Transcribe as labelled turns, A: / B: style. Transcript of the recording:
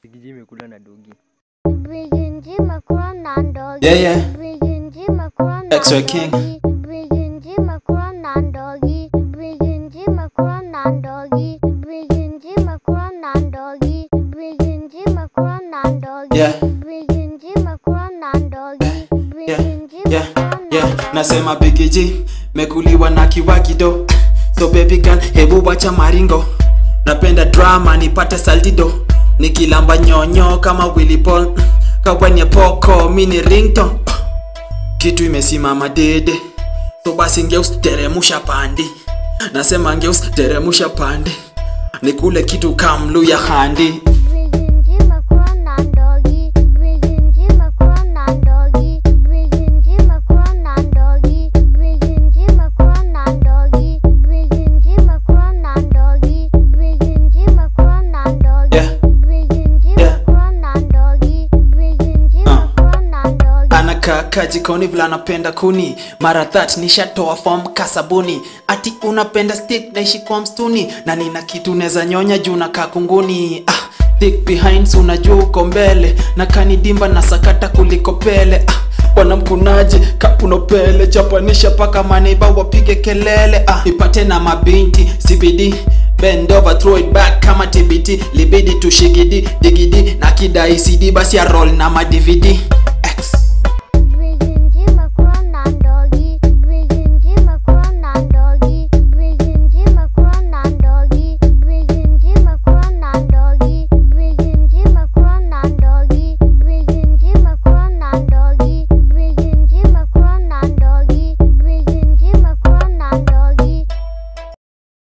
A: Bigiji imekula na dogi.
B: Bigiji makula na dogi.
C: Yeah.
B: Bigiji makula na
C: Extra king.
B: Bigiji makula na dogi. Bigiji makula na dogi. Bigiji makula na dogi. Bigiji makula na dogi.
C: Yeah.
B: Bigiji makula na dogi.
C: Yeah. Nasema bigiji mekuliwa na kiwagido. So baby girl, hebu wacha maringo. Napenda drama nipate saldido. Nikilamba nyonyo kama Willy Paul. Kawenye poko mini ringtone. Kitu imesimama dede. So basi ngeus teremusha pandi. Nasema ngeus teremusha pandi. Nikule kitu kamlu ya handi.
B: Bigiji makula na dogi. Bigiji makula na dogi. Bigiji makula na dogi. Bigiji makula na dogi. Bigiji makula na dogi. Bigiji makula na dogi.
C: Yeah.
B: Bigiji makula na dogi. Bigiji makula na dogi.
C: Anakaa jikoni vila anapenda kuni. Mara that nishatoa form kasabuni. Ati unapenda stick naishi kwa mstuni. Na nina kitu neza nyonya juu na kakunguni. Thick behind unajua uko mbele. Na kanidimba na sakata kuliko pele. Wanamkunaji kapunopele. Chapanisha paka maneiba wapige kelele. Ipate na mabinti CBD. Bend over, throw it back kama TBT. Libidi tushigidi, digidi na kidai CD basi ya roll na ma DVD.